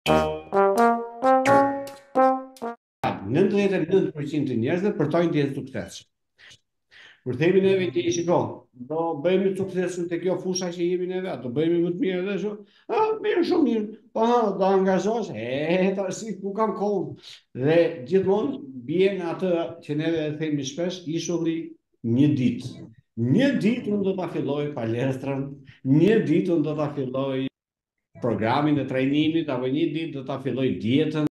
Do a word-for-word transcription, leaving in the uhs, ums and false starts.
nëntëdhjetë e nëntë përqind të njerëzve përtojnë të jenë suksesshëm. Kur themi neve ti shiko, do bëjmë suksesshëm te kjo fusha që jemi neve, do bëjmë më të mirë dhe ashtu. Ah, mirë, shumë mirë. Po ha, do angazhosh, e tash ku kam kohën. Dhe gjithmonë bie në atë që neve e themi shpesh, ishulli një ditë. Një ditë unë do ta filloj palestrën, një ditë unë do ta filloj programin e trajnimit, apo një ditë do ta filloj dietën.